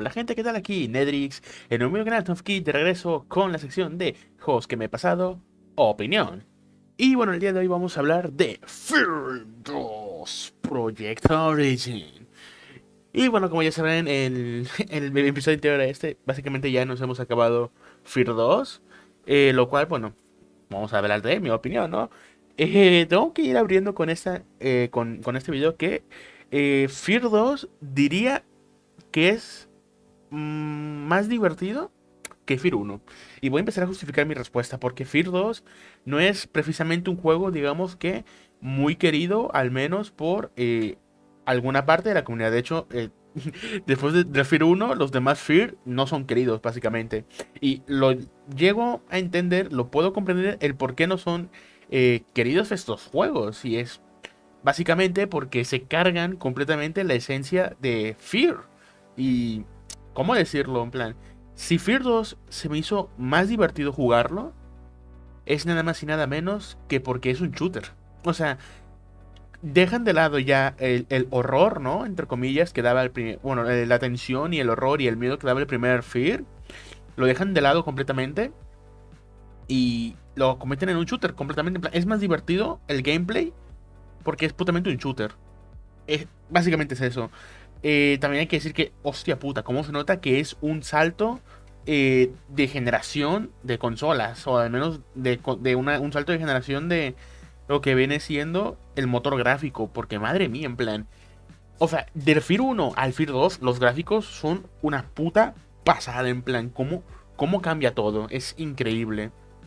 Hola gente, ¿qué tal? Aquí Nedrix, en un nuevo canal of Kid de regreso con la sección de juegos que me he pasado, opinión. Y bueno, el día de hoy vamos a hablar de Fear 2 Project Origin. Y bueno, como ya saben, el episodio anterior a este, básicamente ya nos hemos acabado Fear 2, lo cual, bueno, vamos a hablar de mi opinión, ¿no? Tengo que ir abriendo con con este video que Fear 2 diría que es más divertido que Fear 1. Y voy a empezar a justificar mi respuesta, porque Fear 2 no es precisamente un juego, digamos que, muy querido, al menos por alguna parte de la comunidad. De hecho, después de Fear 1, los demás Fear no son queridos, básicamente. Y lo llego a entender, lo puedo comprender el por qué no son queridos estos juegos. Y es básicamente porque se cargan completamente la esencia de Fear. Y, ¿cómo decirlo? En plan, si Fear 2 se me hizo más divertido jugarlo, es nada más y nada menos que porque es un shooter. O sea, dejan de lado ya el horror, ¿no? Entre comillas, que daba el primer... Bueno, la tensión y el horror y el miedo que daba el primer Fear. Lo dejan de lado completamente y lo convierten en un shooter completamente. En plan, es más divertido el gameplay porque es putamente un shooter. Básicamente es eso. También hay que decir que, hostia puta, cómo se nota que es un salto de generación de consolas, o al menos un salto de generación de lo que viene siendo el motor gráfico, porque madre mía, en plan, o sea, del Fear 1 al Fear 2, los gráficos son una puta pasada, en plan, cómo cambia todo, es increíble.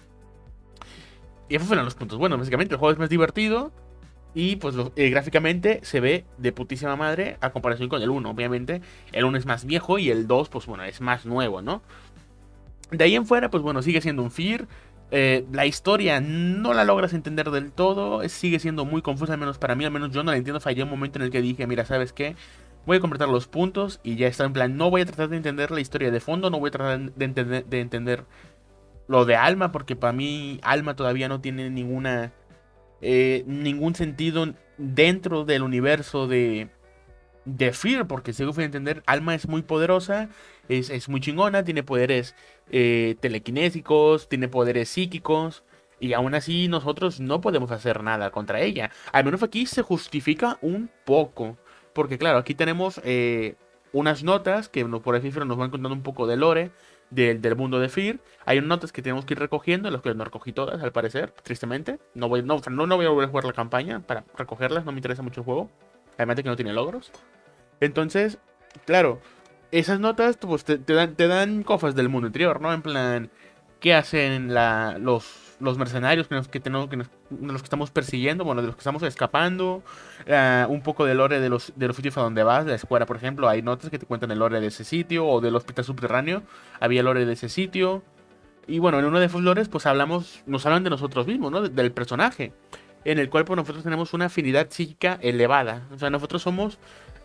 Y esos fueron los puntos. Bueno, básicamente el juego es más divertido. Y pues gráficamente se ve de putísima madre a comparación con el 1. Obviamente el 1 es más viejo y el 2 pues bueno es más nuevo, ¿no? De ahí en fuera pues bueno sigue siendo un Fear. La historia no la logras entender del todo. Sigue siendo muy confusa, al menos para mí. Al menos yo no la entiendo. Fallé un momento en el que dije, mira, ¿sabes qué? Voy a completar los puntos y ya está en plan. No voy a tratar de entender la historia de fondo. No voy a tratar de entender lo de Alma. Porque para mí Alma todavía no tiene ningún sentido dentro del universo de Fear, porque según fui a entender, Alma es muy poderosa, es muy chingona, tiene poderes telequinésicos, tiene poderes psíquicos, y aún así nosotros no podemos hacer nada contra ella. Al menos aquí se justifica un poco, porque claro, aquí tenemos unas notas que por así decirlo nos van contando un poco de lore del mundo de Fear. Hay notas que tenemos que ir recogiendo, las que no recogí todas, al parecer, tristemente. No voy a volver a jugar la campaña para recogerlas, no me interesa mucho el juego. Además de que no tiene logros. Entonces, claro, esas notas pues, te dan cosas del mundo interior, ¿no? En plan, ¿qué hacen los mercenarios de los que estamos persiguiendo? Bueno, de los que estamos escapando. Un poco del lore de los sitios a donde vas. De la escuela, por ejemplo, hay notas que te cuentan el lore de ese sitio. O del hospital subterráneo, había lore de ese sitio. Y bueno, en uno de esos lores, pues nos hablan de nosotros mismos, ¿no? Del personaje. En el cual, pues nosotros tenemos una afinidad psíquica elevada. O sea, nosotros somos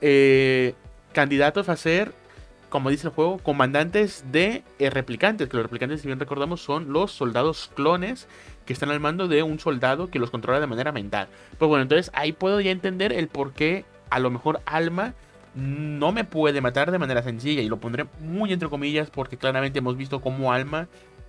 candidatos a ser, como dice el juego, comandantes de replicantes. Que los replicantes, si bien recordamos, son los soldados clones que están al mando de un soldado que los controla de manera mental. Pues bueno, entonces ahí puedo ya entender el por qué a lo mejor Alma no me puede matar de manera sencilla. Y lo pondré muy entre comillas porque claramente hemos visto cómo Alma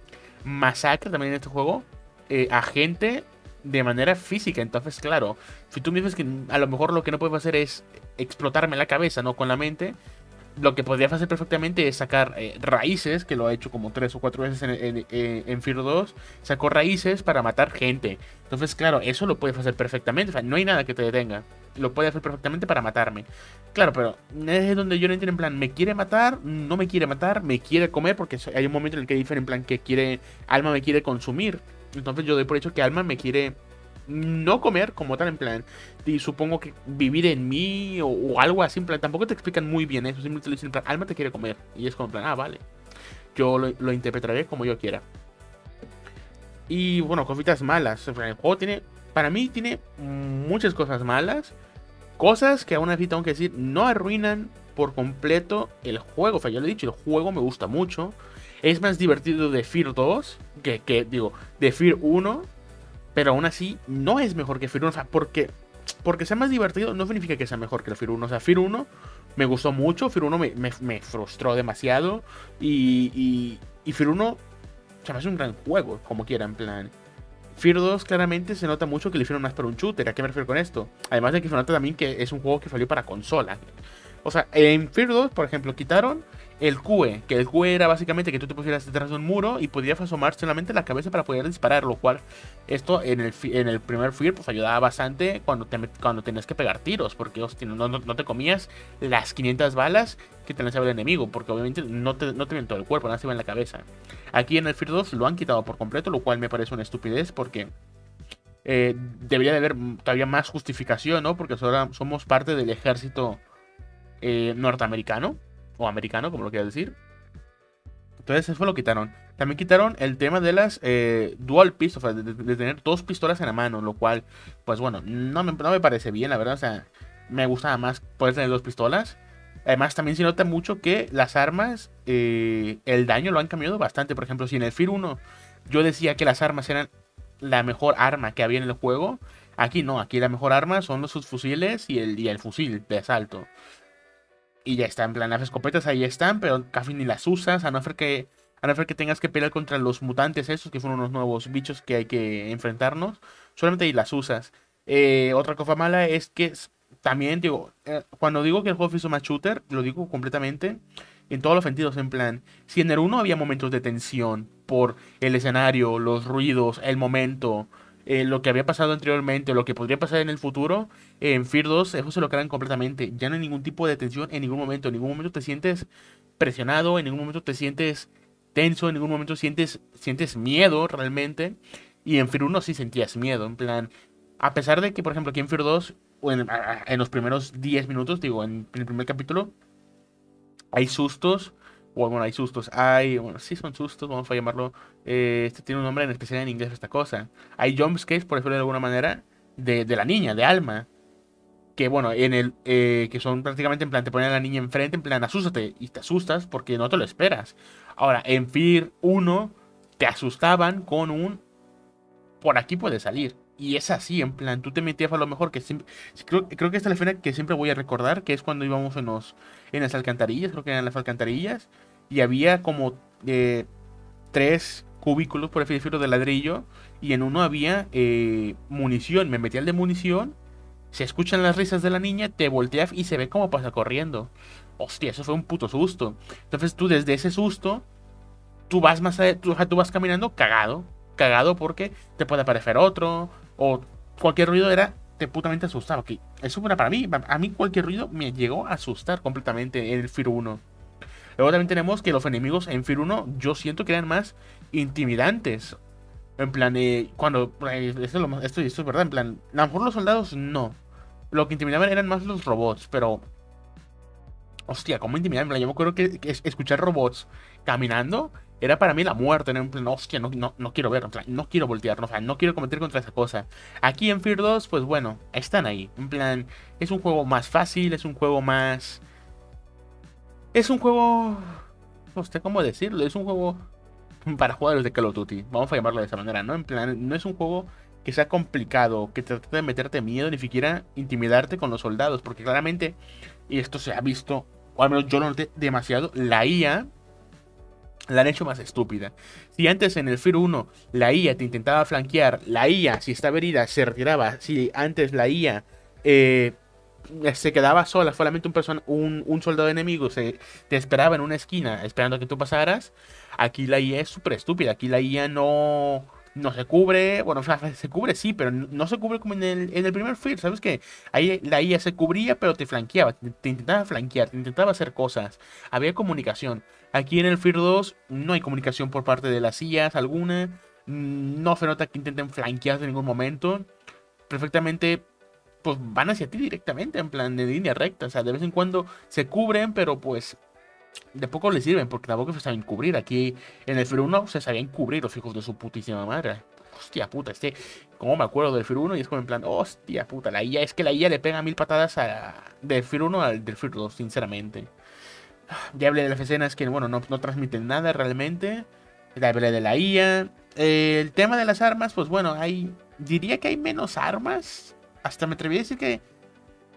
masacra también en este juego a gente de manera física. Entonces, claro, si tú me dices que a lo mejor lo que no puedes hacer es explotarme la cabeza, ¿no? Con la mente, lo que podrías hacer perfectamente es sacar raíces, que lo ha hecho como 3 o 4 veces en Fear 2. Sacó raíces para matar gente. Entonces, claro, eso lo puedes hacer perfectamente. O sea, no hay nada que te detenga. Lo puede hacer perfectamente para matarme. Claro, pero es donde yo no entiendo en plan, ¿me quiere matar? ¿No me quiere matar? ¿Me quiere comer? Porque hay un momento en el que dice en plan que Alma me quiere consumir. Entonces yo doy por hecho que Alma me quiere no comer como tal, en plan, y supongo que vivir en mí o algo así, en plan, tampoco te explican muy bien eso, simplemente le dicen en plan, Alma te quiere comer. Y es como en plan, ah, vale, yo lo interpretaré como yo quiera. Y bueno, cositas malas. O sea, el juego para mí tiene muchas cosas malas. Cosas que aún así tengo que decir, no arruinan por completo el juego. O sea, ya lo he dicho, el juego me gusta mucho. Es más divertido de Fear 2 digo, de Fear 1. Pero aún así, no es mejor que Fear 1. O sea, porque sea más divertido no significa que sea mejor que el Fear 1. O sea, Fear 1 me gustó mucho. Fear 1 me frustró demasiado. Y Fear 1 se me hace un gran juego, como quiera, en plan. Fear 2 claramente se nota mucho que le hicieron más para un shooter. ¿A qué me refiero con esto? Además de que se nota también que es un juego que salió para consola. O sea, en Fear 2, por ejemplo, quitaron el QE, que el QE era básicamente que tú te pusieras detrás de un muro y podías asomar solamente la cabeza para poder disparar, lo cual esto en el primer Fear pues ayudaba bastante cuando tenías que pegar tiros, porque hostia, no te comías las 500 balas que te lanzaba el enemigo, porque obviamente no te ven todo el cuerpo, nada se ve en la cabeza. Aquí en el Fear 2 lo han quitado por completo, lo cual me parece una estupidez porque debería de haber todavía más justificación, ¿no? Porque ahora somos parte del ejército norteamericano o americano, como lo quieras decir. Entonces eso lo quitaron. También quitaron el tema de las dual pistols, o sea, de tener dos pistolas en la mano, lo cual, pues bueno, no me parece bien, la verdad. O sea, me gustaba más poder tener dos pistolas. Además, también se nota mucho que las armas, el daño lo han cambiado bastante. Por ejemplo, si en el Fear 1 yo decía que las armas eran la mejor arma que había en el juego, aquí no, aquí la mejor arma son los subfusiles y el fusil de asalto. Y ya está, en plan, las escopetas ahí están, pero casi ni las usas, a no ser que tengas que pelear contra los mutantes esos, que fueron unos nuevos bichos que hay que enfrentarnos. Solamente ahí las usas. Otra cosa mala es que también, digo, cuando digo que el juego hizo más shooter, lo digo completamente en todos los sentidos, en plan, si en el uno había momentos de tensión por el escenario, los ruidos, el momento, lo que había pasado anteriormente, lo que podría pasar en el futuro, en Fear 2 eso se lo crean completamente. Ya no hay ningún tipo de tensión en ningún momento. En ningún momento te sientes presionado, en ningún momento te sientes tenso, en ningún momento sientes miedo realmente. Y en Fear 1 sí sentías miedo. En plan, a pesar de que, por ejemplo, aquí en Fear 2, o en los primeros 10 minutos, digo, en el primer capítulo, hay sustos. Bueno, hay sustos, bueno, sí son sustos, vamos a llamarlo. Este tiene un nombre en especial en inglés, esta cosa. Hay jumpscares, por decirlo de alguna manera, de la niña, de Alma. Que bueno, que son prácticamente en plan, te ponen a la niña enfrente, en plan, asústate. Y te asustas porque no te lo esperas. Ahora, en Fear 1, te asustaban con un por aquí puede salir. Y es así, en plan, tú te metías a lo mejor que siempre. Creo que esta es la escena que siempre voy a recordar, que es cuando íbamos en las alcantarillas, creo que eran las alcantarillas, y había como tres cubículos, por así decirlo, de ladrillo, y en uno había munición. Me metí al de munición, se escuchan las risas de la niña, te volteas y se ve cómo pasa corriendo. Hostia, eso fue un puto susto. Entonces tú desde ese susto tú vas tú vas caminando cagado. Cagado porque te puede aparecer otro. O cualquier ruido te putamente asustaba. Que eso era para mí. A mí cualquier ruido me llegó a asustar completamente en el Fear 1. Luego también tenemos que los enemigos en Fear 1 yo siento que eran más intimidantes. En plan, cuando. Esto es verdad. En plan, a lo mejor los soldados no. Lo que intimidaban eran más los robots. Pero. Hostia, cómo intimidaban. En plan, yo me acuerdo que escuchar robots caminando era para mí la muerte, ¿no? En plan, hostia, no quiero ver, en plan, no quiero voltear, ¿no? O sea, no quiero cometer contra esa cosa. Aquí en Fear 2, pues bueno, están ahí. En plan, es un juego más fácil, es un juego más. Es un juego. No sé cómo decirlo, es un juego para jugadores de Call of Duty. Vamos a llamarlo de esa manera, ¿no? En plan, no es un juego que sea complicado, que trate de meterte miedo, ni siquiera intimidarte con los soldados, porque claramente, y esto se ha visto, o al menos yo lo noté demasiado, la IA la han hecho más estúpida. Si antes en el Fear 1 la IA te intentaba flanquear, la IA, si estaba herida, se retiraba. Si antes la IA se quedaba sola, solamente un soldado enemigo te esperaba en una esquina esperando a que tú pasaras, aquí la IA es súper estúpida. Aquí la IA no se cubre. Bueno, o sea, se cubre sí, pero no se cubre como en el primer Fear. ¿Sabes qué? Ahí la IA se cubría, pero te flanqueaba. Te intentaba flanquear, te intentaba hacer cosas. Había comunicación. Aquí en el Fear 2 no hay comunicación por parte de las IAs alguna. No se nota que intenten flanquear en ningún momento. Perfectamente, pues van hacia ti directamente, en plan de línea recta. O sea, de vez en cuando se cubren, pero pues de poco les sirven porque tampoco se saben cubrir. Aquí en el Fear 1 se sabían cubrir los hijos de su putísima madre. Hostia puta, como me acuerdo del Fear 1 y es como en plan, hostia puta, la IA, es que la IA le pega 1000 patadas del Fear 1 al del Fear 2, sinceramente. Ya hablé de las escenas que, bueno, no transmiten nada realmente. Ya hablé de la IA. El tema de las armas, pues bueno, diría que hay menos armas. Hasta me atreví a decir que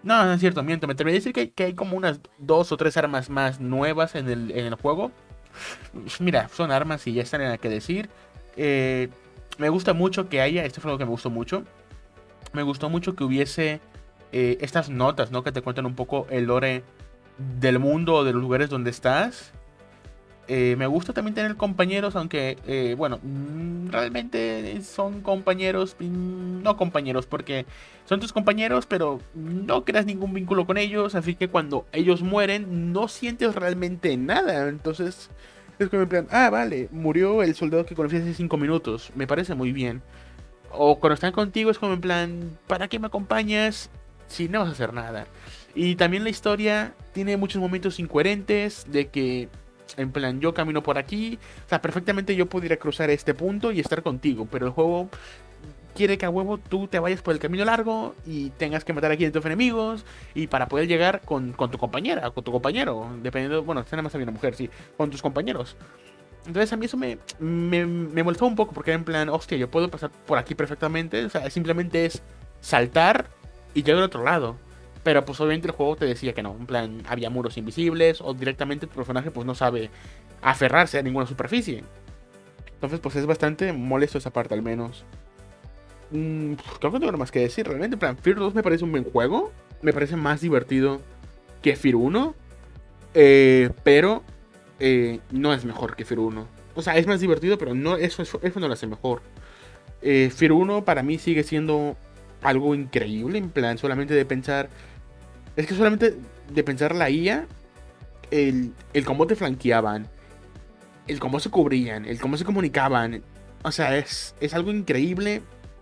No, no es cierto, miento. Me atrevería a decir que hay como unas 2 o 3 armas más nuevas en el juego. Mira, son armas y ya están en la que decir. Eh, Me gusta mucho que haya, esto fue algo que me gustó mucho. Me gustó mucho que hubiese estas notas, ¿no? Que te cuentan un poco el lore del mundo o de los lugares donde estás. Me gusta también tener compañeros, aunque, bueno, realmente son compañeros, no compañeros, porque son tus compañeros, pero no creas ningún vínculo con ellos, así que cuando ellos mueren, no sientes realmente nada. Entonces, es como en plan, ah, vale, murió el soldado que conocí hace 5 minutos, me parece muy bien. O cuando están contigo es como en plan, ¿para qué me acompañas si no vas a hacer nada? Y también la historia tiene muchos momentos incoherentes de que, en plan, yo camino por aquí, o sea, perfectamente yo pudiera cruzar este punto y estar contigo, pero el juego quiere que a huevo tú te vayas por el camino largo y tengas que matar a 500 enemigos y para poder llegar con tu compañera, con tu compañero, dependiendo, bueno, si nada más había una mujer, sí, con tus compañeros. Entonces a mí eso me molestó un poco porque era en plan, hostia, yo puedo pasar por aquí perfectamente. O sea, simplemente es saltar y llegar al otro lado. Pero pues obviamente el juego te decía que no. En plan, había muros invisibles o directamente tu personaje pues no sabe aferrarse a ninguna superficie. Entonces pues es bastante molesto esa parte al menos. Creo que no tengo más que decir. Realmente, en plan, Fear 2 me parece un buen juego. Me parece más divertido que Fear 1. Pero no es mejor que Fear 1. O sea, es más divertido, pero no, eso no lo hace mejor. Fear 1 para mí sigue siendo algo increíble. En plan, solamente de pensar. Es que solamente de pensar la IA, el cómo te flanqueaban, el cómo se cubrían, el cómo se comunicaban. O sea, es algo increíble.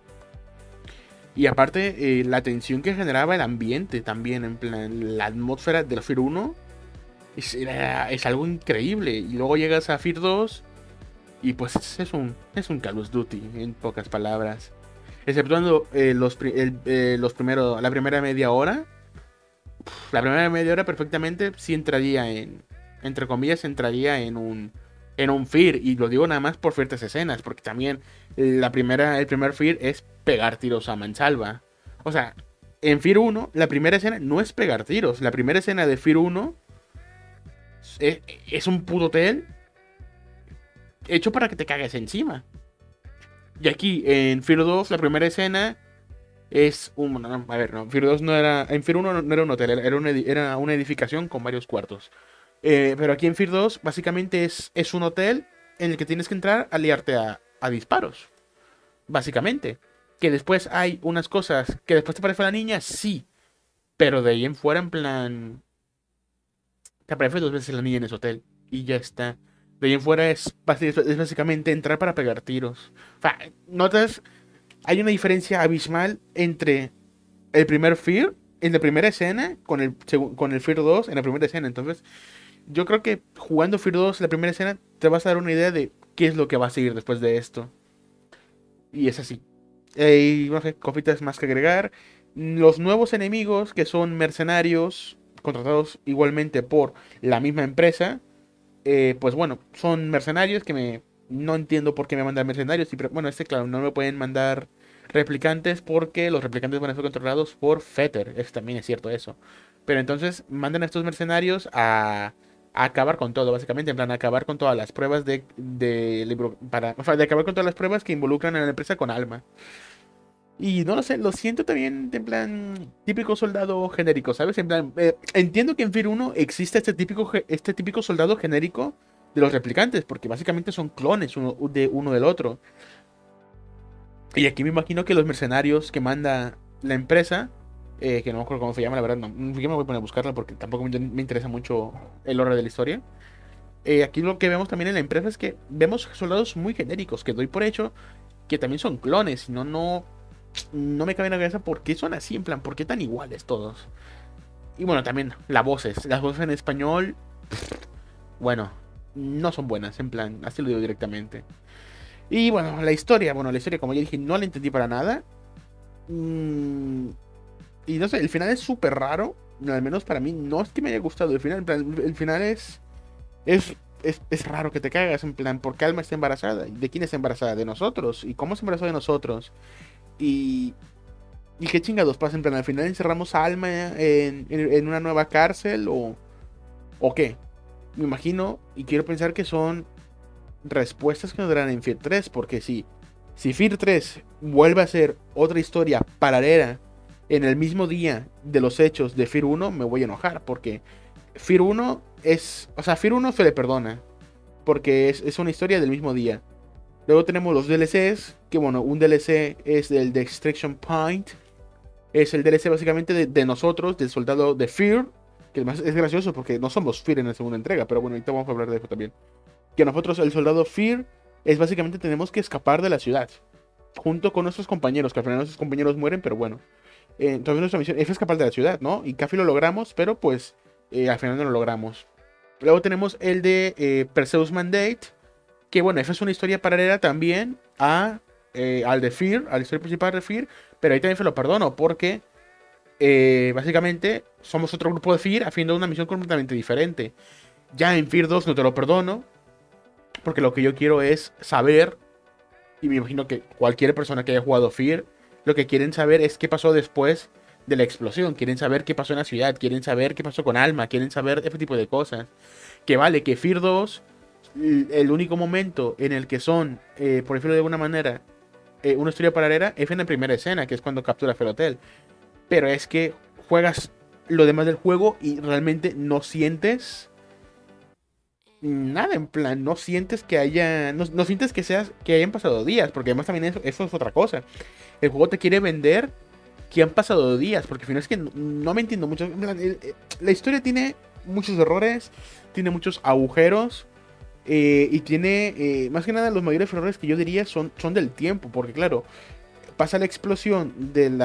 Y aparte, la tensión que generaba el ambiente también. En plan, la atmósfera del Fear 1 es algo increíble. Y luego llegas a Fear 2 y pues es un Call of Duty, en pocas palabras. Exceptuando la primera media hora. La primera media hora perfectamente sí entraría entre comillas, entraría en un Fear. Y lo digo nada más por ciertas escenas, porque también el primer Fear es pegar tiros a mansalva. O sea, en Fear 1, la primera escena no es pegar tiros. La primera escena de Fear 1 es un puto hotel hecho para que te cagues encima. Y aquí en Fear 2 la primera escena es un... No, a ver, no, Fear 2 no era... En Fear 1 no era un hotel, era una edificación con varios cuartos. Pero aquí en Fear 2 básicamente es un hotel en el que tienes que entrar a liarte a disparos. Básicamente. Que después hay unas cosas que después te aparece la niña, sí. Pero de ahí en fuera, en plan... Te aparece 2 veces la niña en ese hotel. Y ya está. De ahí en fuera es básicamente entrar para pegar tiros. O sea, notas, hay una diferencia abismal entre el primer Fear, en la primera escena, con el Fear 2 en la primera escena. Entonces, yo creo que jugando Fear 2 en la primera escena, te vas a dar una idea de qué es lo que va a seguir después de esto. Y es así. Y no sé, copitas más que agregar. Los nuevos enemigos, que son mercenarios, contratados igualmente por la misma empresa. Pues bueno, son mercenarios no entiendo por qué me mandan mercenarios. Bueno, claro, no me pueden mandar replicantes porque los replicantes van a ser controlados por Fetter. También es cierto eso. Pero entonces mandan a estos mercenarios a acabar con todo, básicamente. En plan, a acabar con todas las pruebas o sea, de acabar con todas las pruebas que involucran a la empresa con Alma. Y no lo sé, lo siento también en plan típico soldado genérico, ¿sabes? En plan, entiendo que en Fear 1 existe este típico soldado genérico de los replicantes, porque básicamente son clones uno del otro. Y aquí me imagino que los mercenarios que manda la empresa, que no me acuerdo cómo se llama, la verdad, no, yo me voy a poner a buscarla porque tampoco me interesa mucho el lore de la historia. Aquí lo que vemos también en la empresa es que vemos soldados muy genéricos, que doy por hecho que también son clones, y no me cabe en la cabeza por qué son así, en plan, por qué tan iguales todos. Y bueno, también las voces en español, bueno, no son buenas, en plan, así lo digo directamente. Y bueno, la historia, como ya dije, no la entendí para nada. Mm, y no sé, el final es súper raro, al menos para mí, no es que me haya gustado el final, en plan, el final es raro que te cagas, en plan, ¿por qué Alma está embarazada? ¿De quién está embarazada? ¿De nosotros? ¿Y cómo se embarazó de nosotros? Y ¿Y qué chingados pasa? En plan, al final encerramos a Alma en una nueva cárcel o qué. Me imagino y quiero pensar que son respuestas que nos darán en Fear 3, porque si Fear 3 vuelve a ser otra historia paralela en el mismo día de los hechos de Fear 1, me voy a enojar, porque Fear 1 es... O sea, Fear 1 se le perdona, porque es una historia del mismo día. Luego tenemos los DLCs, que bueno, un DLC es el de Extraction Point, es el DLC básicamente de nosotros, del soldado de Fear, que además es gracioso porque no somos Fear en la segunda entrega, pero bueno, ahorita vamos a hablar de eso también. Que nosotros, el soldado Fear, es básicamente tenemos que escapar de la ciudad, junto con nuestros compañeros, que al final nuestros compañeros mueren, pero bueno. Entonces nuestra misión es escapar de la ciudad, ¿no? Y casi lo logramos, pero pues al final no lo logramos. Luego tenemos el de Perseus Mandate, que bueno, esa es una historia paralela también al de Fear, a la historia principal de Fear, pero ahí también se lo perdono, porque básicamente somos otro grupo de Fear haciendo una misión completamente diferente. Ya en Fear 2 no te lo perdono, porque lo que yo quiero es saber, y me imagino que cualquier persona que haya jugado Fear, lo que quieren saber es qué pasó después de la explosión, quieren saber qué pasó en la ciudad, quieren saber qué pasó con Alma, quieren saber ese tipo de cosas. Que vale, que Fear 2, el único momento en el que son, por decirlo de alguna manera, una historia paralela es en la primera escena, que es cuando captura el hotel. Pero es que juegas lo demás del juego y realmente no sientes nada, en plan, no sientes que haya, no sientes que hayan pasado días, porque además también eso es otra cosa. El juego te quiere vender que han pasado días, porque al final es que no me entiendo mucho. En plan, la historia tiene muchos errores, tiene muchos agujeros, y tiene, más que nada, los mayores errores que yo diría son del tiempo, porque claro, pasa la explosión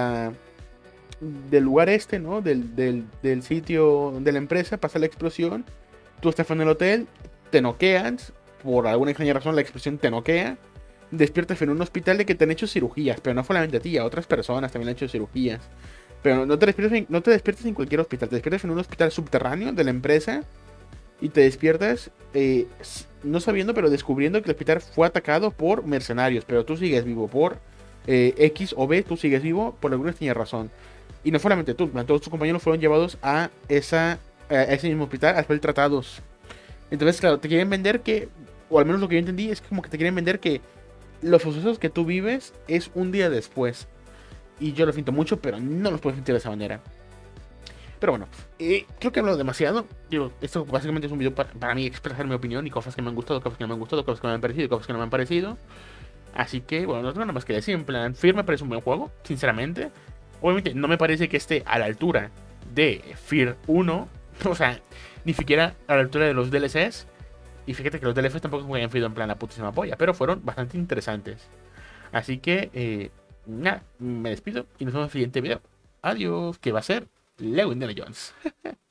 del lugar este, ¿no? Del sitio de la empresa, pasa la explosión, tú estás en el hotel, te noqueas, por alguna extraña razón la explosión te noquea, despiertas en un hospital de que te han hecho cirugías, pero no solamente a ti, a otras personas también le han hecho cirugías. Pero no te despiertas en cualquier hospital, te despiertas en un hospital subterráneo de la empresa y te despiertas no sabiendo, pero descubriendo que el hospital fue atacado por mercenarios, pero tú sigues vivo por X o B, tú sigues vivo por alguna extraña razón. Y no solamente tú, todos tus compañeros fueron llevados a ese mismo hospital a ser tratados. Entonces, claro, te quieren vender que, o al menos lo que yo entendí, es como que te quieren vender que los sucesos que tú vives es un día después. Y yo lo siento mucho, pero no los puedo sentir de esa manera. Pero bueno, creo que he hablado demasiado. Digo, esto básicamente es un video para mí expresar mi opinión y cosas que me han gustado, cosas que no me han gustado, cosas que me han parecido y cosas que no me han parecido. Así que, bueno, no tengo nada más que decir. En plan, Fear me parece un buen juego, sinceramente. Obviamente, no me parece que esté a la altura de Fear 1. O sea, ni siquiera a la altura de los DLCs. Y fíjate que los DLCs tampoco me hayan sido en plan la putísima polla, pero fueron bastante interesantes. Así que, nada, me despido y nos vemos en el siguiente video. Adiós, que va a ser Lego Indiana Jones.